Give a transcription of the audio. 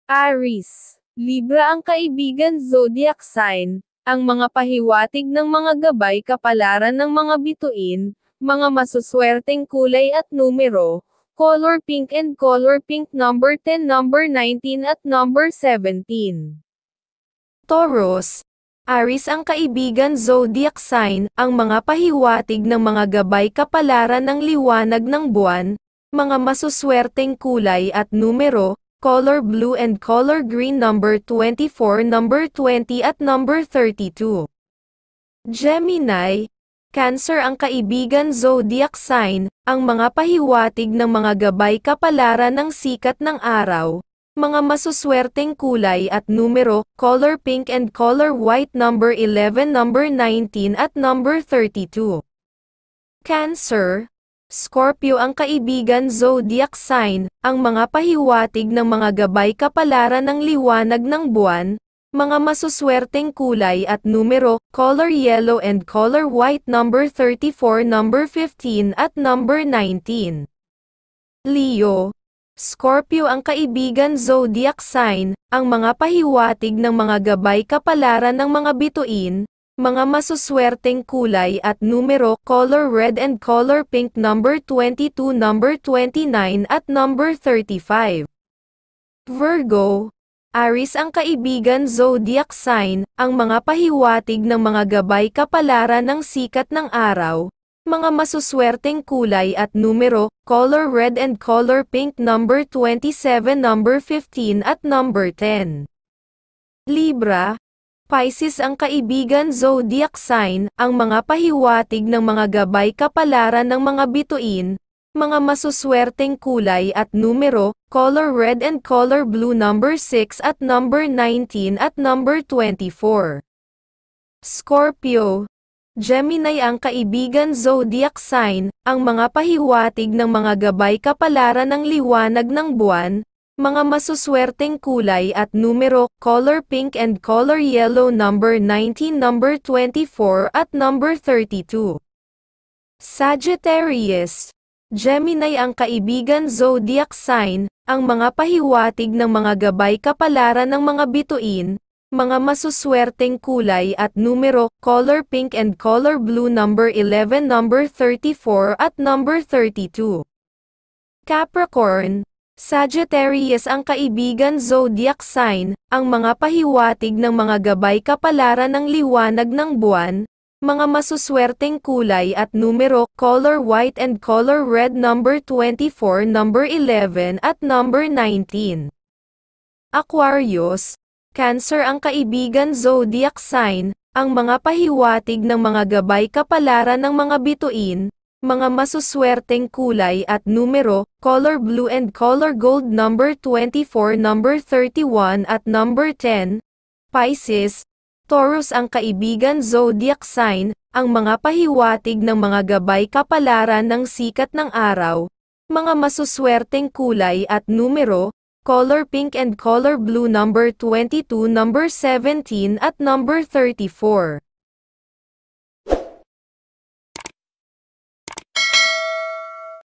Aries, Libra ang kaibigan zodiac sign, ang mga pahiwatig ng mga gabay kapalaran ng mga bituin, mga masuswerteng kulay at numero, color pink and color pink number 10, number 19 at number 17. Taurus, Aries ang kaibigan zodiac sign, ang mga pahiwatig ng mga gabay kapalaran ng liwanag ng buwan, mga masuswerteng kulay at numero, color blue and color green number 24, number 20 at number 32. Gemini, Cancer ang kaibigan zodiac sign, ang mga pahiwatig ng mga gabay kapalaran ng sikat ng araw, mga masuswerteng kulay at numero, color pink and color white number 11, number 19 at number 32. Cancer, Scorpio ang kaibigan zodiac sign, ang mga pahiwatig ng mga gabay kapalaran ng liwanag ng buwan, mga masuswerteng kulay at numero, color yellow and color white number 34, number 15 at number 19. Leo, Scorpio ang kaibigan zodiac sign, ang mga pahiwatig ng mga gabay kapalaran ng mga bituin, mga masuswerteng kulay at numero, color red and color pink number 22, number 29 at number 35. Virgo, Aries ang kaibigan zodiac sign, ang mga pahiwatig ng mga gabay kapalaran ng sikat ng araw, mga masuswerteng kulay at numero, color red and color pink number 27, number 15 at number 10. Libra, Pisces ang kaibigan zodiac sign, ang mga pahiwatig ng mga gabay kapalaran ng mga bituin, mga masuswerteng kulay at numero, color red and color blue number 6 at number 19 at number 24. Scorpio, Gemini ang kaibigan zodiac sign, ang mga pahiwatig ng mga gabay kapalaran ng liwanag ng buwan, mga masuswerteng kulay at numero, color pink and color yellow number 19, number 24 at number 32. Sagittarius, Gemini ang kaibigan zodiac sign, ang mga pahiwatig ng mga gabay kapalaran ng mga bituin, mga masuswerteng kulay at numero, color pink and color blue number 11, number 34 at number 32. Capricorn, Sagittarius ang kaibigan zodiac sign, ang mga pahiwatig ng mga gabay kapalaran ng liwanag ng buwan, mga masuswerteng kulay at numero, color white and color red number 24, number 11 at number 19. Aquarius, Cancer ang kaibigan zodiac sign, ang mga pahiwatig ng mga gabay kapalaran ng mga bituin, mga masuswerteng kulay at numero, color blue and color gold number 24, number 31 at number 10. Pisces, Taurus ang kaibigan zodiac sign, ang mga pahiwatig ng mga gabay kapalaran ng sikat ng araw, mga masuswerteng kulay at numero, color pink and color blue number 22, number 17 at number 34.